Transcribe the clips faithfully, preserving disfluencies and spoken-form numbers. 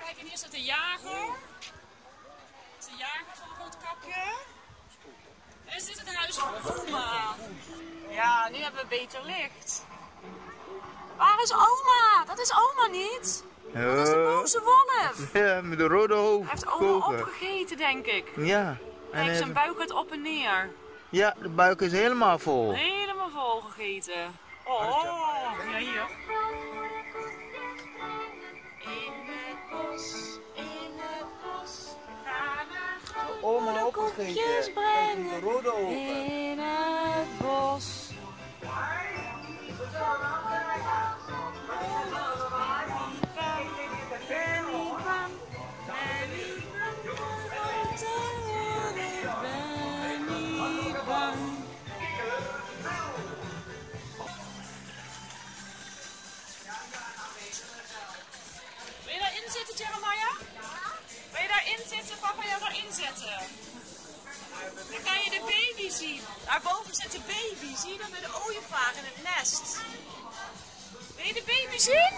Kijk, en hier staat de jager. Dat is de jager van Roodkapje. En is dit het huis van oma? Ja, nu hebben we beter licht. Waar is oma? Dat is oma niet. Dat is de boze wolf. Ja, met de rode hoofd. Hij heeft oma opgegeten, denk ik. Ja. Kijk, zijn buik gaat op en neer. Ja, de buik is helemaal vol. Helemaal vol gegeten. Oh, ja hier. In het bos, in het bos, gaan er Oma opgegeten. brengen. De rode ogen. In het bos. Wil je daarin zitten, Jeremiah? Wil je daarin zitten? Papa jou daarin zetten. Dan kan je de baby zien. Daarboven zit de baby. Zie je dat bij de ooievaar in het nest? Wil je de baby zien?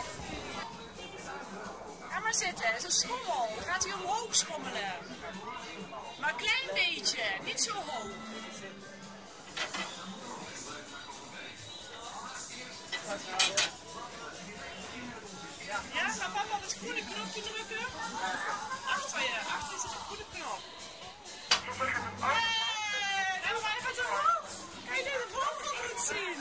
Ga maar zitten. Het is een schommel. Dan gaat hij omhoog schommelen. Maar een klein beetje. Niet zo hoog. Ja, gaat papa op het groene knopje drukken? Achter je. Achter je zit een groene knop. Hey, en hij gaat omhoog. Kan je de vogel goed zien?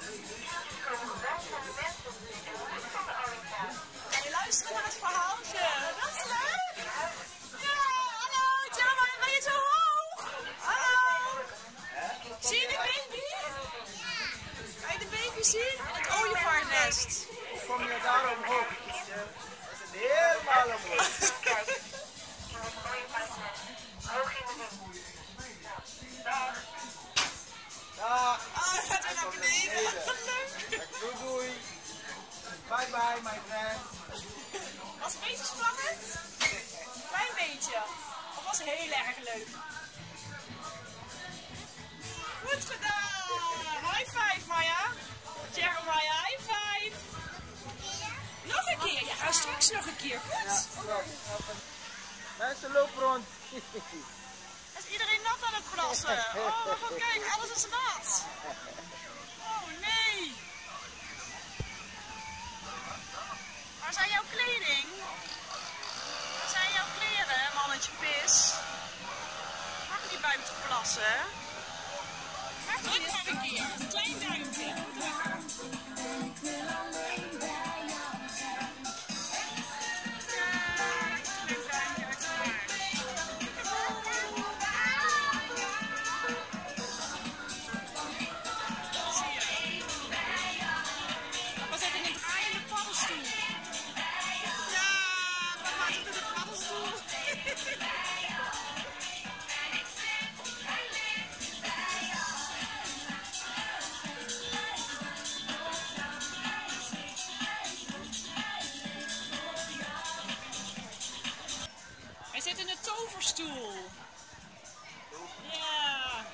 Kan je luisteren naar het verhaaltje? Dat is leuk. Ja, hallo, Jeremiah, ben je zo hoog? Hallo. Zie je de baby? Kan je de baby zien? In het ooievaarnest. Kom je daar omhoog? Dat is helemaal omhoog. Dag. Dag. Ah, hij gaat weer naar beneden. Leuk. Doei doei. Bye bye my friend. Was het een beetje spannend? Een klein beetje. Of was het heel erg leuk? Goed gedaan. High five, Maya. Jeremiah, high five. Nog een keer. Ja, ga straks nog een keer. Goed. Mensen lopen rond. Is iedereen nat aan het plassen? Oh, we gaan kijken. Alles is nat. Oh, nee. Waar zijn jouw kleding? Waar zijn jouw kleren, mannetje pis? Mag je niet buiten plassen? Mag je dit nog een keer? Een klein duimpje. Hij zit in de toverstoel. Ja.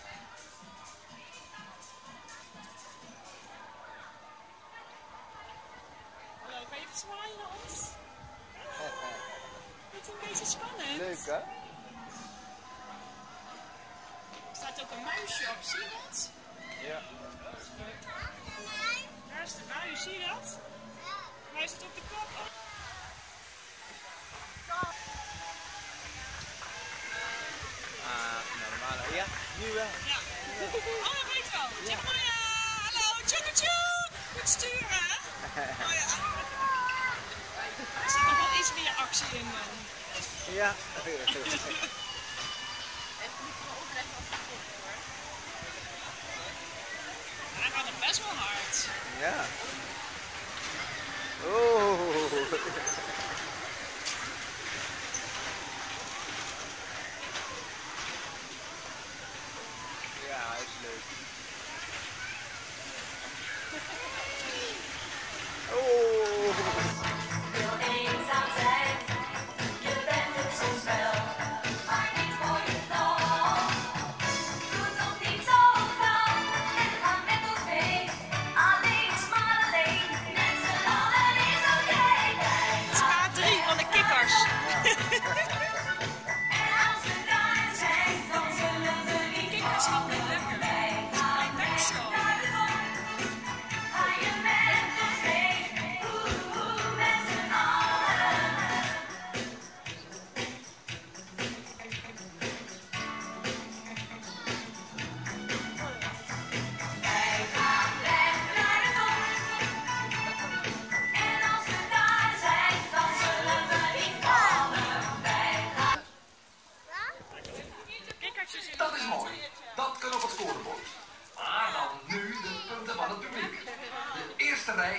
Hallo, kan je even zwaaien naar ons? Het is een beetje spannend. Leuk hè? Er staat ook een muisje op, zie je dat? Ja. Daar is de muis, zie je dat? Hij zit op de kop. Ah, normaal. Ja, nu wel. Ja. Oh, dat weet wel. Zeg maar ja. Hallo, tjoeke tjoek. Goed sturen. Oh ja. Er zit nog wel iets meer actie in. Man. Ja. En ik moet wel opletten als het komt hoor. Hij gaat nog best wel hard. Ja. Oh. Ja, hij is leuk. Oh. Wil eenzaam zijn, je bent het soms wel, maar niet voor je nog. Doe toch niet zo gauw en ga met ons mee, alleen smalle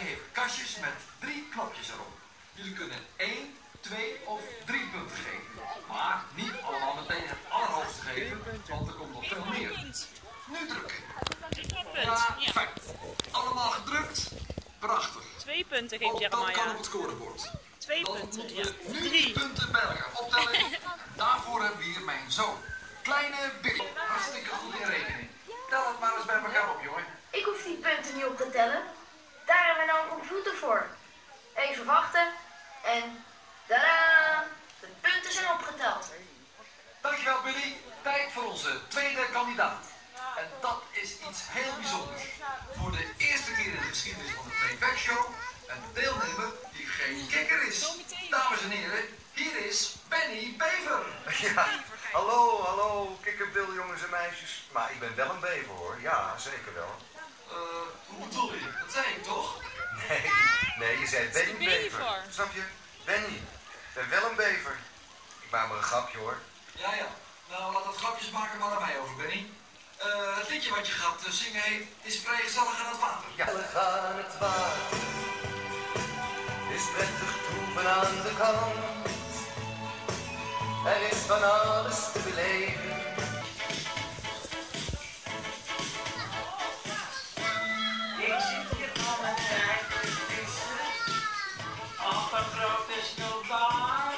gegeven kastjes met drie knopjes erop. Jullie kunnen één, twee of drie punten geven. Maar niet allemaal meteen het allerhoogste geven, want er komt nog veel meer. Nu drukken. Ja, fijn. Allemaal gedrukt. Prachtig. Twee punten geeft Ook dat Jeremiah. kan op het scorebord. Twee Dan punten, moeten ja. we nu Drie. punten bij elkaar optellen. Daarvoor hebben we hier mijn zoon. Kleine Billy. Hartstikke goed in rekening. Tel het maar eens bij elkaar op, jongen. Ik hoef die punten niet op te tellen. Daar hebben we nou een computer voor. Even wachten en tadaa! De punten zijn opgeteld. Dankjewel, Billy. Tijd voor onze tweede kandidaat. En dat is iets heel bijzonders. Voor de eerste keer in de geschiedenis van de Playback Show een deelnemer die geen kikker is. Dames en heren, hier is Benny Bever. Ja, hallo, hallo, kikkerbil jongens en meisjes. Maar ik ben wel een bever hoor, ja, zeker wel. Uh, hoe bedoel je? Dat zei ik toch? Nee, nee, je zei Benny bever. Bever. Snap je? Benny. Ik ben wel een bever. Ik maak maar een grapje hoor. Ja, ja. Nou, laat dat grapjes maken maar naar mij over, Benny. Uh, het liedje wat je gaat uh, zingen heet Is vrij gezellig aan het water. Ja, we gaan het water. Is prettig toeven aan de kant. Er is van alles te beleven. Ik zit hier al een tijd te vissen op een grote snoepbaan.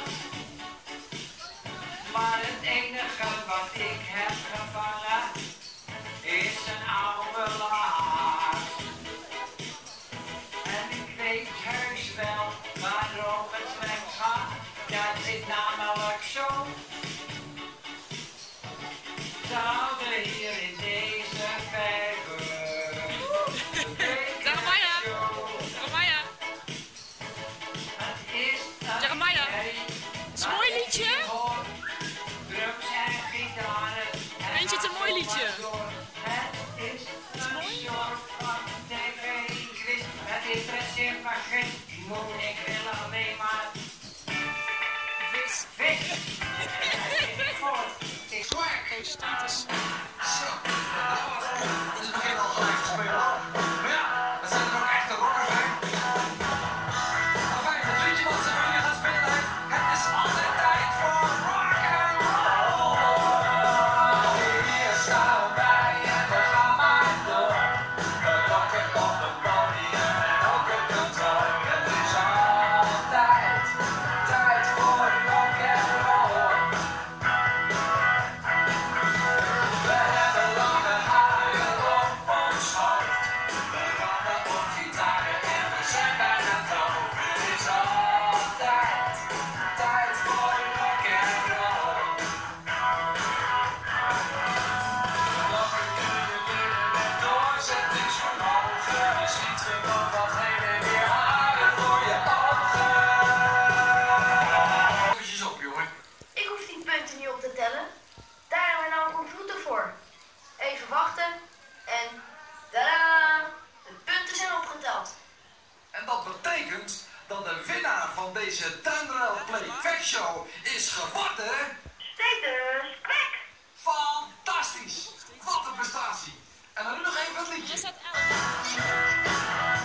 Maar het enige wat ik heb gevangen is een oude laars. En ik weet heus wel waarom het slecht gaat. Dat zit namelijk zo. Zouden hier in deze vijver. Jeremiah. Jeremiah. Het is een Jeremiah. idee. Is het een mooi liedje? Drums en gitaren. Vind je het een mooi liedje? Het is een soort van tv-quiz. Het interesseert me geen moe. Ik wil alleen maar vis, vis. Ik voor. Ik Oh, status. Zo, dat was het. Het is het begin al gelijk te spelen. Maar ja, dat zijn er ook echte rockers, hè? Maar fijn, het liedje wat ze voor je gaan spelen, het is altijd tijd voor rock and roll. Hier staan wij en we gaan maar door. We rocken op de podium en ook op de toon. Het is altijd tijd voor rock and roll. We hebben lange haren op ons hoofd. We rappen op gitaren en we zijn bijna dood. Het is altijd tijd voor rock and roll. Lokken kun je winnen met doorzettingsvermogen. Je schiet gewoon wat heen en weer haren door je ogen. Eventjes op, jongen. Ik hoef die punten niet op te tellen. Daar hebben we nou een computer voor. Even wachten en tadaa! De punten zijn opgeteld. En dat betekent dat de winnaar van deze Tuinruil Playback Show is geworden. Status kwek! Fantastisch! Wat een prestatie! En dan nu nog even het Er liedje. staat elf.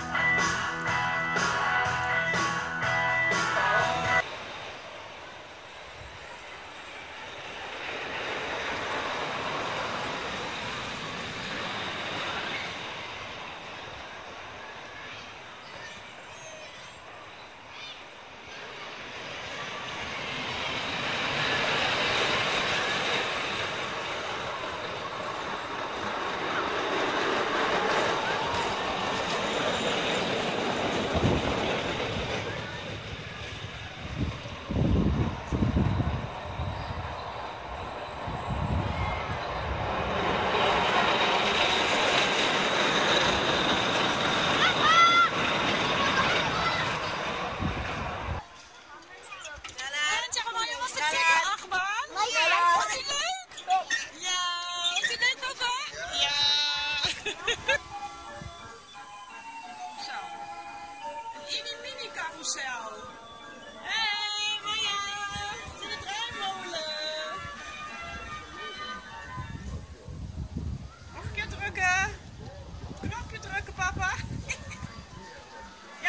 En Jeremiah, was de kikker achtbaan? Ja. Was die leuk? Ja. Was die leuk, papa? Ja. Zo. Een mini mini carousel. Hé, hey, Maya. In de draaimolen. Nog een keer drukken. Knopje drukken, papa.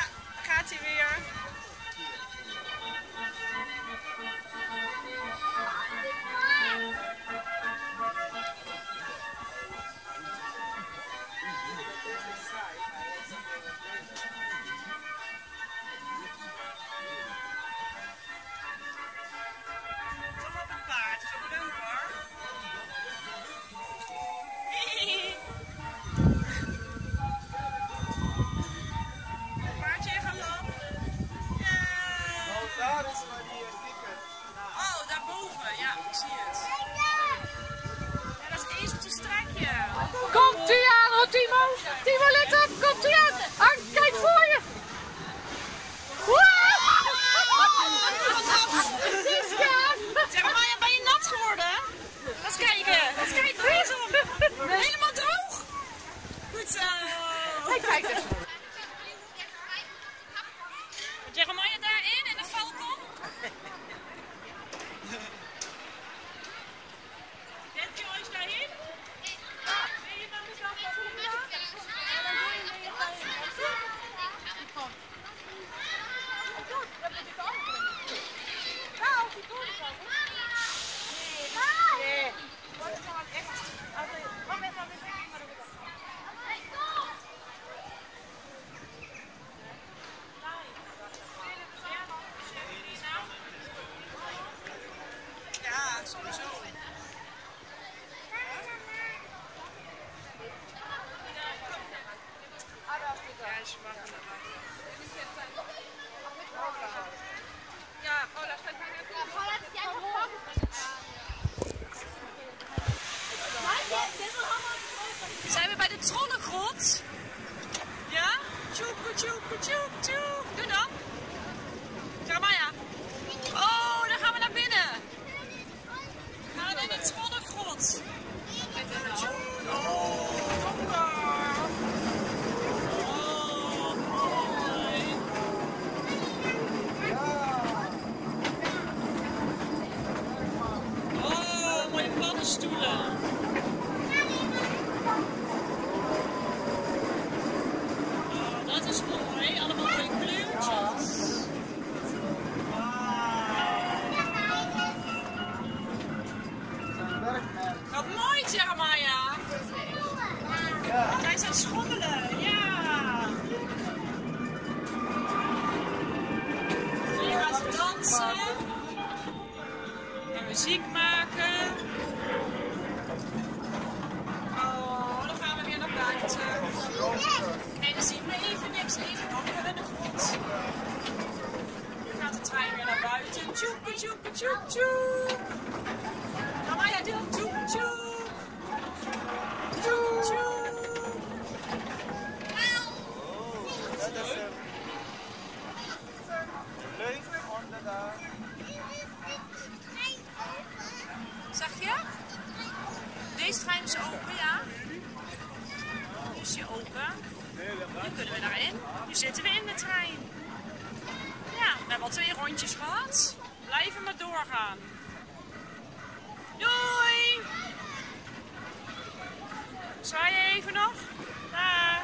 muziek maken. Oh, dan gaan we weer naar buiten. Nee, dan zien we even niks. Even donker in de grond. Dan gaat de trein weer naar buiten. Tjoep, tjoep, tjoep, tjoep. Nou, maar ja, doe tjoep, tjoep. Tjoep, tjoep. Zag je? Deze trein is open, ja. Nu is die open. Nu kunnen we daarin. Nu zitten we in de trein. Ja, we hebben al twee rondjes gehad. Blijven maar doorgaan. Doei! Zwaai je even nog? Dag!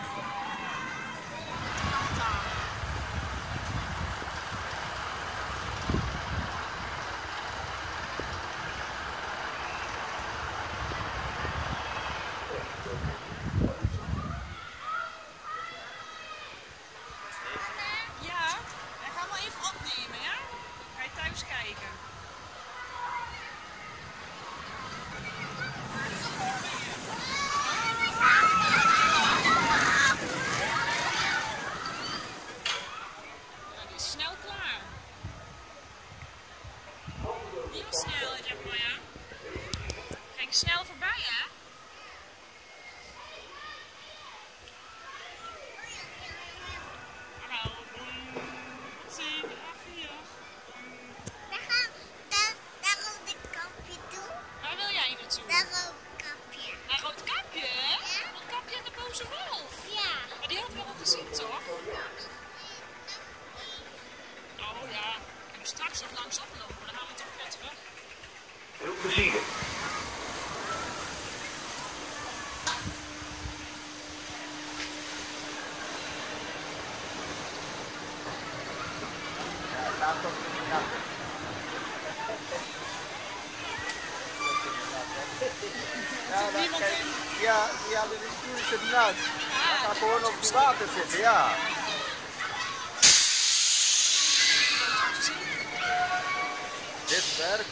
Snel voorbij, hè? Hallo. Zie, vier. Daar gaan daar, daar op de kapje toe. Waar wil jij naartoe? Daar op het kapje. Naar Roodkapje? Ja. Roodkapje en de boze wolf. Ja. Maar die hadden we al gezien, toch? Oh ja. En straks nog langs oplopen, dan gaan we toch weer terug. Veel plezier. Ja, dan, kijk, ja, ja, de stuur zit nat. Dan ga gewoon op het water zitten, ja. Dit werkt.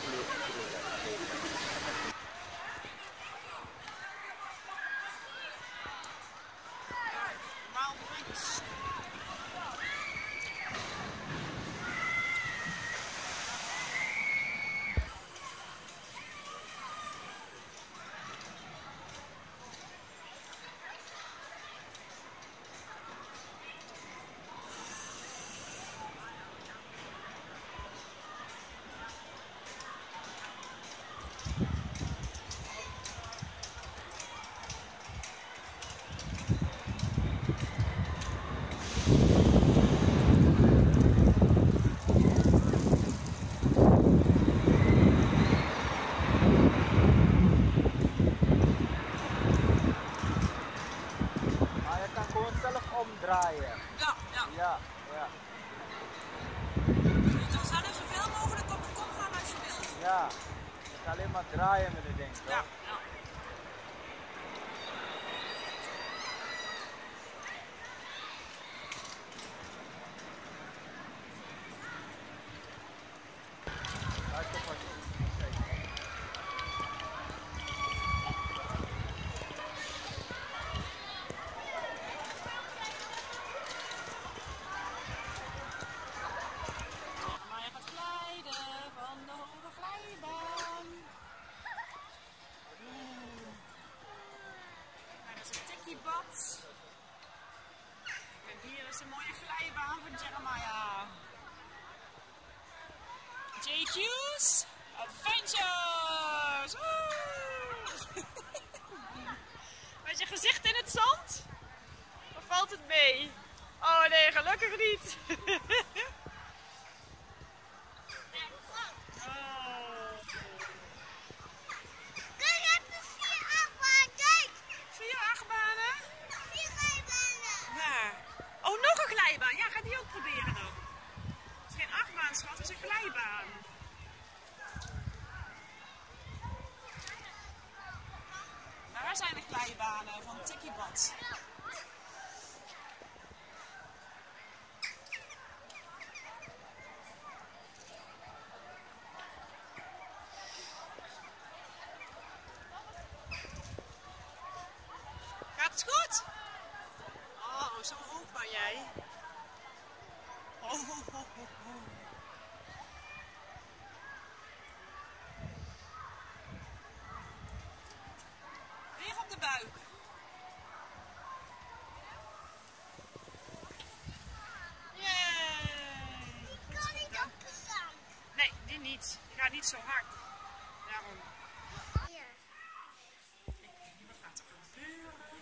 Omdraaien. Ja, ja. Ja, ja. Je kan zelf zoveel mogelijk op de kop gaan als je wilt. Ja. Je kan alleen maar draaien met dit ding. Toch? Ja, ja. Luister wat je Bad. En hier is een mooie glijbaan van Jeremiah. J Q's Adventures! Woe! Met je gezicht in het zand? Of valt het mee? Oh nee, gelukkig niet. Ja, ga die ook proberen dan. Het is geen achtbaan, schat, het is een glijbaan. Maar waar zijn de glijbanen van Tikkie Bad? kan jij. Oh, oh, oh, oh, oh. Weer op de buik. Yay! Ik kan niet op de zand. Nee, die niet. Die gaat niet zo hard. Daarom. Ja. Ik weet niet wat gaat er gebeuren.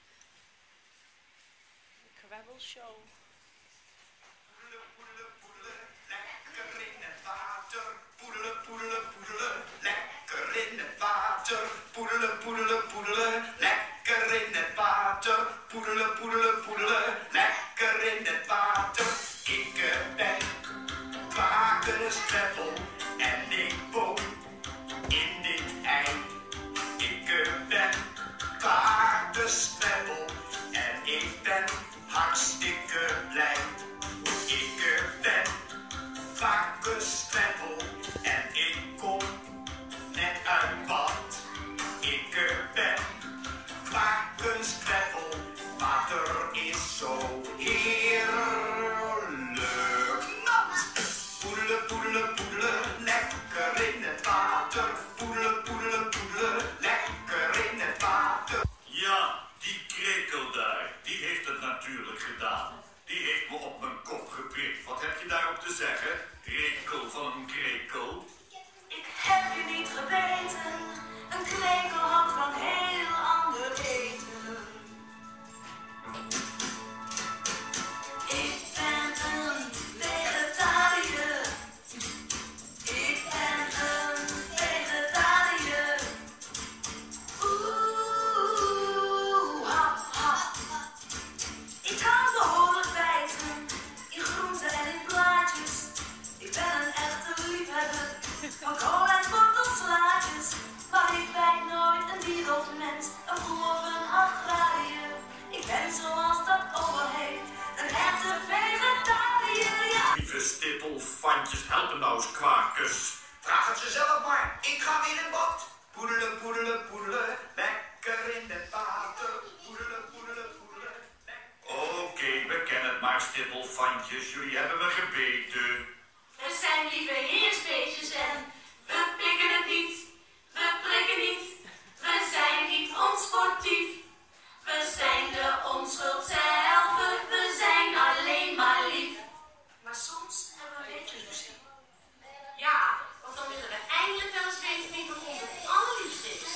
De kwebbelshow. Poedelen, poedelen, poedelen, lekker in het water. Poedelen, poedelen, poedelen, lekker in het water. Poedelen, poedelen, poedelen, lekker in het water. Poedelen, poedelen, poedelen, lekker in het water. Ik eh, ben Quakenskwebbel en ik woon in dit ei. Ik eh, ben Quakenskwebbel en ik ben hartstikke blij. Ik eh, ben Quakenskwebbel en ik kom net uit bad. Ik eh, ben Quakenskwebbel, water is zo heerlijk nat. Poedelen, poedelen, poedelen, lekker in het water. Poedelen, poedelen, poedelen, lekker in het water. Ja, die krekel daar, die heeft het natuurlijk gedaan. Die heeft me op mijn kop geprikt. Wat heb je daarop te zeggen? Krekel van een krekel. Ik heb je niet gebeten, een krekel had van heel ander eten. Ik ben een vegetariër. Ik ben een vegetariër. Oeh, ha, ha. Ik kan behoorlijk bijten in groenten en in blaadjes. Ik ben een echte liefhebber van kool en wortelslaatjes. Maar ik bijt nooit een dier of een mens, een voel of een agrariër. Ik ben zoals dat over heet, een echte vegetariër, ja. Lieve stippelfantjes, helpen nou eens kwakers. Vraag het ze zelf maar, ik ga weer in bad. Poedelen, poedelen, poedelen, lekker in het water. Poedelen, poedelen, poedelen, lekker. Oké, beken het maar, stippelfantjes. Jullie hebben me gebeten. We zijn lieve heersbeestjes en we pikken het niet, we prikken niet. We zijn niet onsportief, we zijn de onschuld zelf, we zijn alleen maar lief. Maar soms hebben we een beetje ruzie. Ja, want dan willen we eindelijk wel eens weten wie van ons het allerliefste is.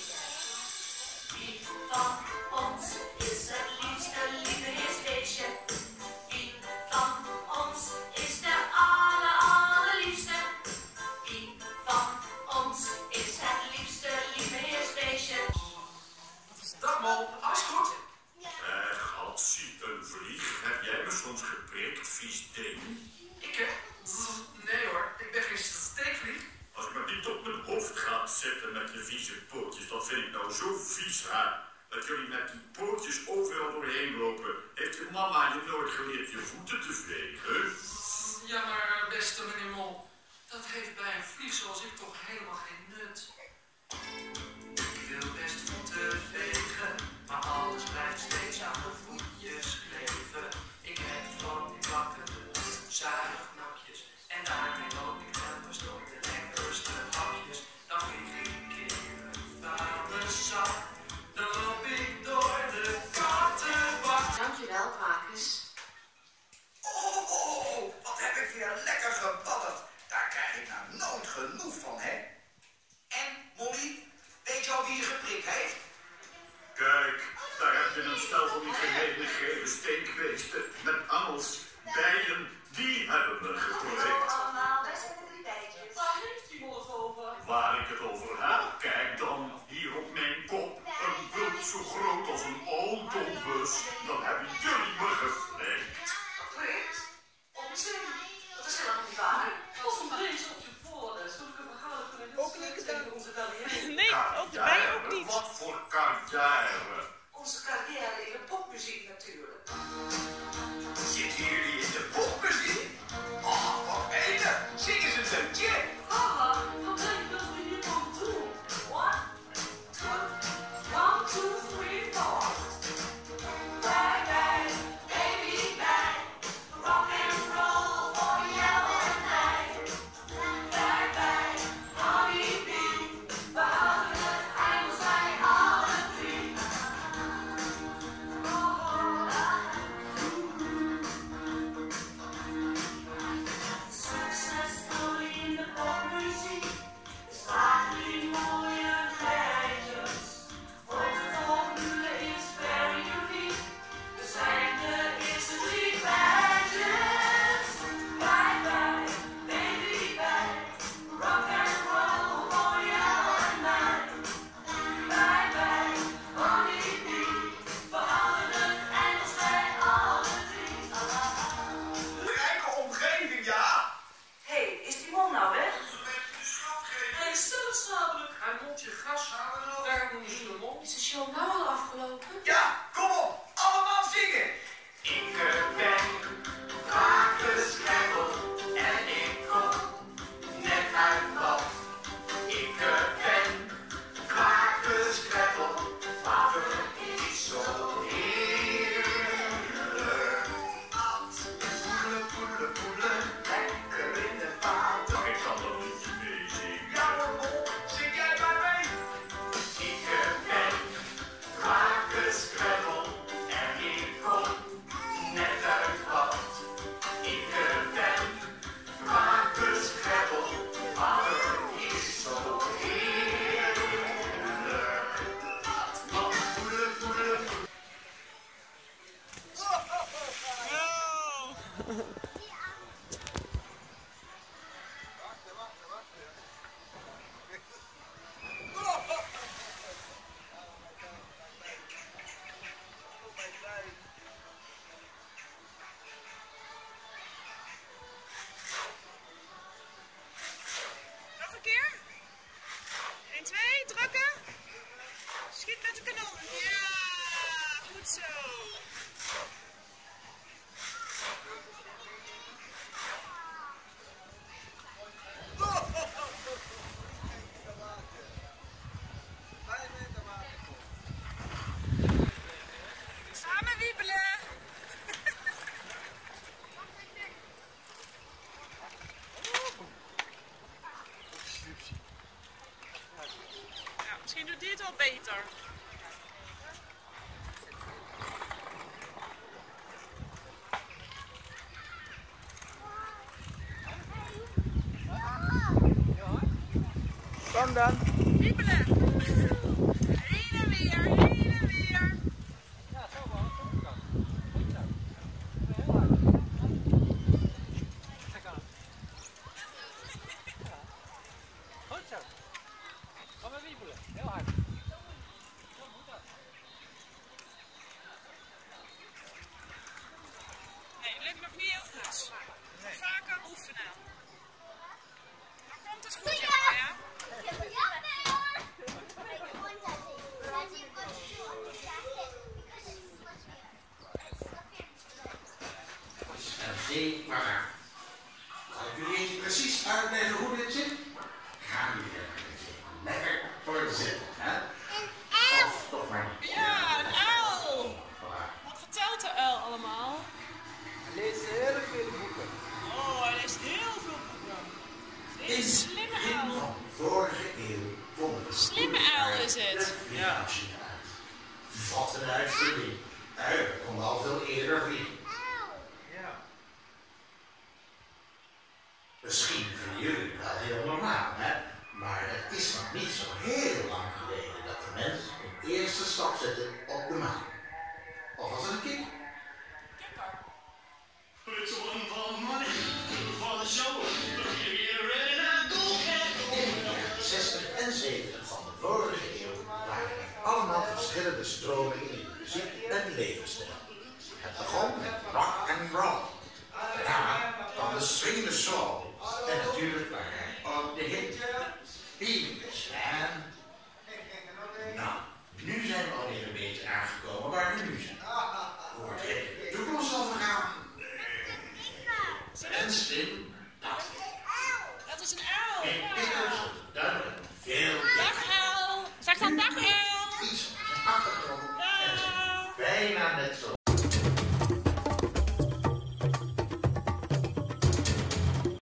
Wie van ons is het liefste lieve heersbeestje? Wie van ons is de aller, allerliefste? Wie van ons is het liefste lieve heersbeestje? Dag Mol, alles goed? Eh, Gatsie, een vlieg. Heb jij me soms geprikt, vies ding? Ik hè? Nee hoor, ik ben geen steekvlieg. Als ik me niet op mijn hoofd gaat zitten met je vieze pootjes, dat vind ik nou zo vies, hè? Dat jullie met die pootjes overal doorheen lopen. Heeft je mama je nooit geleerd je voeten te vegen? Ja maar beste meneer Mol, dat heeft bij een vlieg zoals ik toch helemaal geen nut. Ik wil best voeten vegen, maar alles blijft steeds aan de voetjes kleven. Ik heb van die bakken zuignapjes en daarmee loop ik telkens door de lekkerste hapjes. Dan vlieg ik een keer een vuilniszak, dan loop ik door de kattenbak. Dankjewel, Quakers. Oh, oh, oh, wat heb ik weer lekker gebadderd. Daar krijg ik nou nooit genoeg van, hè? En, Molly, weet je al wie je geprikt heeft? Kijk, daar heb je een stel van die gemene gele steekbeesten met angels, bijen, die hebben me geprikt. Allemaal, wij zijn de drie bijtjes. Waar heeft u het over? Waar ik het over heb, kijk dan, hier op mijn kop, een bult zo groot als een autobus. Dan hebben jullie me geflikt. Geprikt? Onzin. Dat is helemaal niet waar. Als een beetje op je voorhoofd, doe ik een verhaal van een Ook niet gedaan. onze carrière. Nee, ook de bij ook niet. Wat voor carrière? Onze carrière in de popmuziek natuurlijk. Zitten jullie in de popmuziek? Oh, wat wel beter. Kom dan. Wiebelen. Heen en weer, heen en weer. Ja, zo wel. Goed zo. Goed zo. Kom maar wiebelen. Heel hard. Zo moet dat. Nee, het lukt nog niet heel goed. Nee. Vaker oefenen. Dan komt het goed, ja? Ja? Zie maar. Kan ik jullie eens precies uitleggen hoe dit zit? Gaan jullie er lekker voor zitten, hè? Of toch maar niet? Ja, een uil! Wat vertelt de uil allemaal? Hij leest heel veel boeken. Oh, hij leest heel veel boeken. Het is een slimme In uil. van vorige eeuw vonden we Slimme uil is het. Ja. uit. Wat een uitvinding. Uilen konden al veel eerder vliegen. Misschien vinden jullie het wel heel normaal, hè? Maar het is nog niet zo heel lang geleden dat de mens een eerste stap zette op de maan. Of was het een kikker? In de jaren zestig en zeventig van de vorige eeuw waren er allemaal verschillende stromingen in de muziek en levensstijl. Het begon met rock and roll. Daarna kwam de swingende soul. En natuurlijk waren er ook de hit. Beatles en... Nou, nu zijn we alweer een beetje aangekomen waar we nu zijn. Hoe het in de toekomst zal vergaan? En slim, dat Dat is een uil. en pikkers, duidelijk veel Dag uil. Zeg dan dag uil. iets op de achtergrond. En het is bijna net zo